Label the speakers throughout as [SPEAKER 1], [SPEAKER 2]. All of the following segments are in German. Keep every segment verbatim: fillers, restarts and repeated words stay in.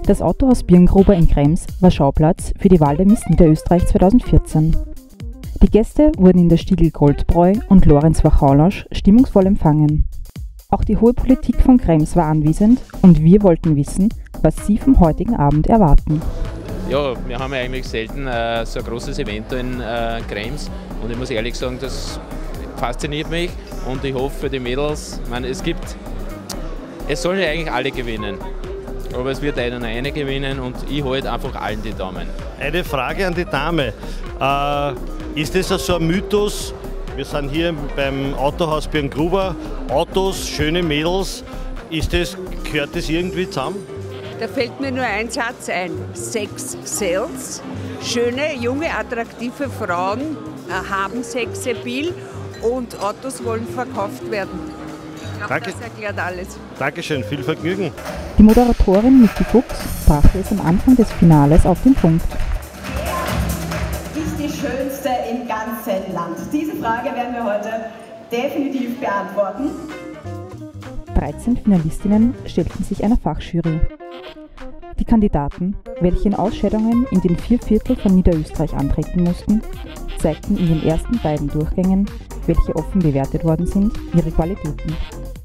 [SPEAKER 1] Das Autohaus Birngruber in Krems war Schauplatz für die Wahl der Miss Niederösterreich zweitausendvierzehn. Die Gäste wurden in der Stiegl Goldbräu und Lorenz Wachaulosch stimmungsvoll empfangen. Auch die hohe Politik von Krems war anwesend und wir wollten wissen, was sie vom heutigen Abend erwarten.
[SPEAKER 2] Ja, wir haben ja eigentlich selten äh, so ein großes Event in äh, Krems und ich muss ehrlich sagen, das fasziniert mich und ich hoffe für die Mädels, ich meine, es gibt, es sollen ja eigentlich alle gewinnen, aber es wird einer eine gewinnen und ich halte einfach allen die Daumen.
[SPEAKER 3] Eine Frage an die Dame, äh, ist das so ein Mythos, wir sind hier beim Autohaus Birngruber, Autos, schöne Mädels, ist das, gehört das irgendwie zusammen?
[SPEAKER 4] Da fällt mir nur ein Satz ein. Sex sells. Schöne, junge, attraktive Frauen haben Sexappeal und Autos wollen verkauft werden. Ich glaube, das erklärt alles.
[SPEAKER 3] Dankeschön, viel Vergnügen.
[SPEAKER 1] Die Moderatorin Niki Fuchs brachte es am Anfang des Finales auf den Punkt.
[SPEAKER 5] Ist die schönste im ganzen Land? Diese Frage werden wir heute definitiv beantworten.
[SPEAKER 1] dreizehn Finalistinnen stellten sich einer Fachjury. Die Kandidaten, welche in Ausscheidungen in den vier Viertel von Niederösterreich antreten mussten, zeigten in den ersten beiden Durchgängen, welche offen bewertet worden sind, ihre Qualitäten.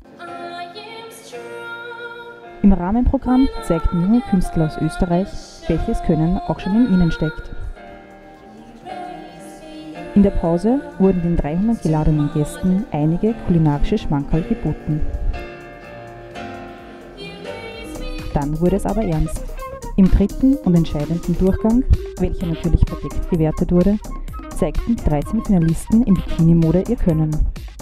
[SPEAKER 1] Im Rahmenprogramm zeigten junge Künstler aus Österreich, welches Können auch schon in ihnen steckt. In der Pause wurden den dreihundert geladenen Gästen einige kulinarische Schmankerl geboten. Dann wurde es aber ernst. Im dritten und entscheidenden Durchgang, welcher natürlich verdeckt gewertet wurde, zeigten die dreizehn Finalisten in Bikini-Mode ihr Können.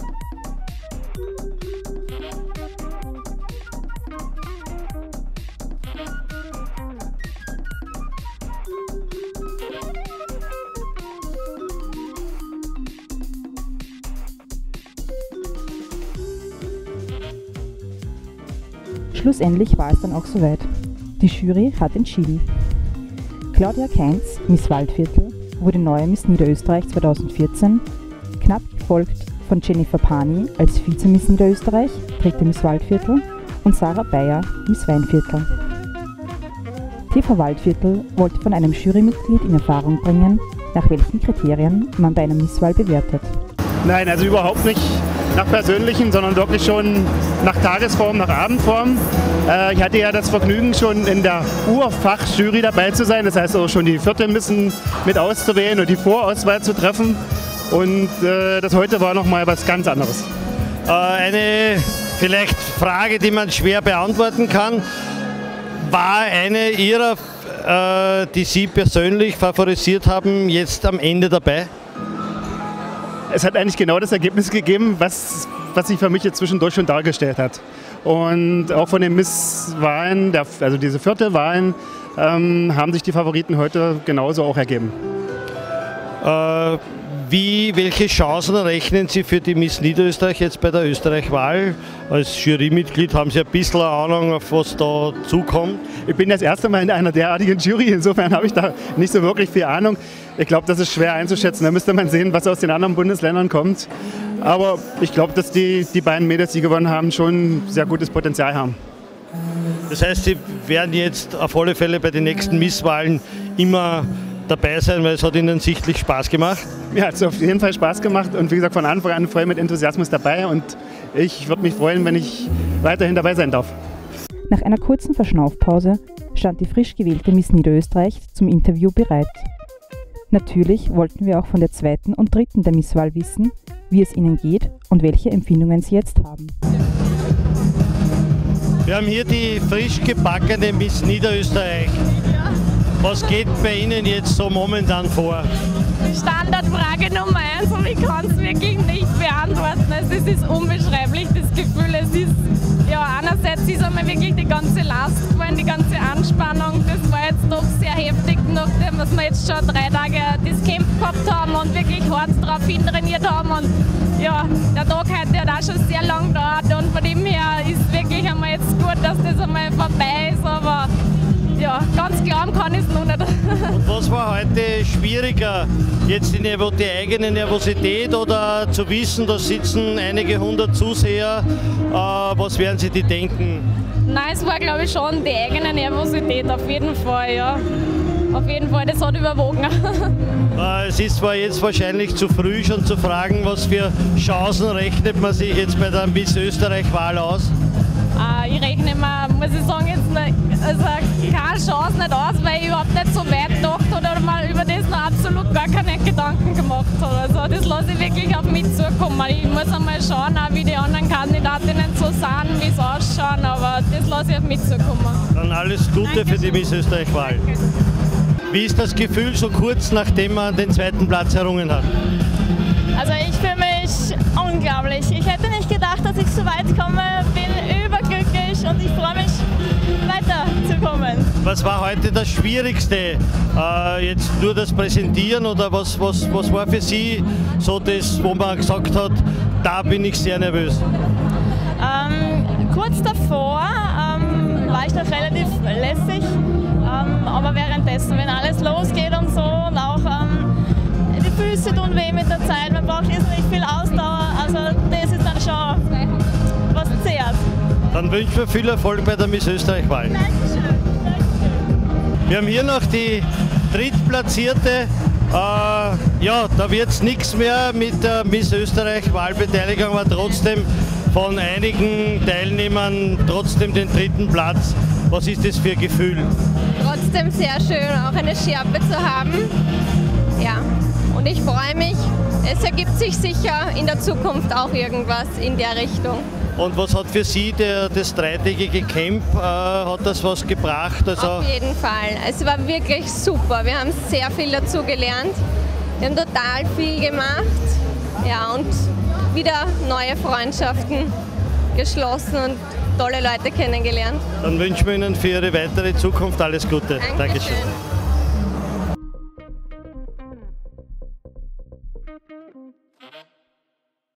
[SPEAKER 1] Schlussendlich war es dann auch soweit. Die Jury hat entschieden. Claudia Kainz, Miss Waldviertel, wurde neue Miss Niederösterreich zweitausendvierzehn, knapp gefolgt von Jennifer Pani als Vize-Miss Niederösterreich, dritte Miss Waldviertel, und Sarah Bayer, Miss Weinviertel. T V Waldviertel wollte von einem Jurymitglied in Erfahrung bringen, nach welchen Kriterien man bei einer Misswahl bewertet.
[SPEAKER 6] Nein, also überhaupt nicht nach Persönlichen, sondern wirklich schon nach Tagesform, nach Abendform. Äh, ich hatte ja das Vergnügen, schon in der Urfachjury dabei zu sein, das heißt auch schon die Viertelmissen mit auszuwählen und die Vorauswahl zu treffen. Und äh, das heute war nochmal was ganz anderes.
[SPEAKER 3] Äh, eine vielleicht Frage, die man schwer beantworten kann. War eine Ihrer, äh, die Sie persönlich favorisiert haben, jetzt am Ende dabei?
[SPEAKER 6] Es hat eigentlich genau das Ergebnis gegeben, was, was sich für mich jetzt zwischendurch schon dargestellt hat. Und auch von den Misswahlen, der, also diese vierte Wahlen, ähm, haben sich die Favoriten heute genauso auch ergeben.
[SPEAKER 3] Äh, wie, welche Chancen rechnen Sie für die Miss Niederösterreich jetzt bei der Österreich-Wahl? Als Jurymitglied haben Sie ein bisschen eine Ahnung, auf was da zukommt?
[SPEAKER 6] Ich bin das erste Mal in einer derartigen Jury, insofern habe ich da nicht so wirklich viel Ahnung. Ich glaube, das ist schwer einzuschätzen. Da müsste man sehen, was aus den anderen Bundesländern kommt. Aber ich glaube, dass die, die beiden Mädels, die gewonnen haben, schon sehr gutes Potenzial haben.
[SPEAKER 3] Das heißt, Sie werden jetzt auf alle Fälle bei den nächsten Misswahlen immer dabei sein, weil es hat Ihnen sichtlich Spaß gemacht?
[SPEAKER 6] Ja, es hat auf jeden Fall Spaß gemacht und wie gesagt, von Anfang an voll mit Enthusiasmus dabei und ich würde mich freuen, wenn ich weiterhin dabei sein darf.
[SPEAKER 1] Nach einer kurzen Verschnaufpause stand die frisch gewählte Miss Niederösterreich zum Interview bereit. Natürlich wollten wir auch von der zweiten und dritten der Misswahl wissen, wie es ihnen geht und welche Empfindungen sie jetzt haben.
[SPEAKER 3] Wir haben hier die frisch gebackene Miss Niederösterreich. Was geht bei Ihnen jetzt so momentan vor?
[SPEAKER 7] Standardfrage Nummer eins und ich kann es wirklich nicht beantworten. Also es ist unbeschreiblich, das Gefühl. Es ist, ja, einerseits ist einmal wirklich die ganze Last gefallen, die ganze Anspannung. Das war jetzt doch sehr heftig, nachdem wir jetzt schon drei Tage das Camp gehabt haben und wirklich hart drauf hintrainiert haben. Und ja, der Tag heute hat auch schon sehr lang gedauert und von dem her ist wirklich einmal jetzt gut, dass das einmal vorbei ist. Aber ja, ganz glauben kann ich es noch nicht.
[SPEAKER 3] Und was Was war heute schwieriger? Jetzt die, Nervo die eigene Nervosität oder zu wissen, da sitzen einige hundert Zuseher? Äh, was werden Sie die denken?
[SPEAKER 7] Nein, es war glaube ich schon die eigene Nervosität, auf jeden Fall, ja. Auf jeden Fall, das hat überwogen.
[SPEAKER 3] Äh, es ist zwar jetzt wahrscheinlich zu früh schon zu fragen, was für Chancen rechnet man sich jetzt bei der Miss Österreich-Wahl aus?
[SPEAKER 7] Äh, ich rechne mir, muss ich sagen, jetzt nicht, also keine Chance nicht aus, weil ich überhaupt nicht so weit gedacht habe oder mal über das noch absolut gar keine Gedanken gemacht habe. Also das lasse ich wirklich auf mich zukommen. Ich muss einmal schauen, auch wie die anderen Kandidatinnen so sind, wie sie ausschauen, aber das lasse ich auf mich zukommen.
[SPEAKER 3] Dann alles Gute Dankeschön. Für die Miss Österreich-Wahl. Wie ist das Gefühl so kurz nachdem man den zweiten Platz errungen hat?
[SPEAKER 8] Also ich fühle mich unglaublich. Ich hätte nicht gedacht, dass ich so weit komme. Bin überglücklich und ich freue mich weiterzukommen.
[SPEAKER 3] Was war heute das Schwierigste? Äh, jetzt nur das Präsentieren oder was, was, was war für Sie so das, wo man gesagt hat, da bin ich sehr nervös?
[SPEAKER 8] Ähm, kurz davor ähm, war ich noch relativ lässig, ähm, aber währenddessen, wenn alles losgeht und so und auch ähm, die Füße tun weh mit der Zeit, man braucht jetzt nicht viel Ausdauer, also das ist dann schon was zehrt.
[SPEAKER 3] Dann wünschen wir viel Erfolg bei der Miss Österreich-Wahl.
[SPEAKER 8] Dankeschön. Dankeschön.
[SPEAKER 3] Wir haben hier noch die Drittplatzierte. Äh, ja, da wird es nichts mehr mit der Miss Österreich-Wahlbeteiligung, aber trotzdem von einigen Teilnehmern trotzdem den dritten Platz. Was ist das für ein Gefühl?
[SPEAKER 9] Trotzdem sehr schön, auch eine Schärpe zu haben. Ja, und ich freue mich. Es ergibt sich sicher in der Zukunft auch irgendwas in der Richtung.
[SPEAKER 3] Und was hat für Sie der, das dreitägige Camp, äh, hat das was gebracht? Also
[SPEAKER 9] auf jeden Fall. Es war wirklich super. Wir haben sehr viel dazu gelernt. Wir haben total viel gemacht. Ja, und wieder neue Freundschaften geschlossen und tolle Leute kennengelernt.
[SPEAKER 3] Dann wünschen wir Ihnen für Ihre weitere Zukunft alles Gute.
[SPEAKER 9] Dankeschön.
[SPEAKER 3] Dankeschön.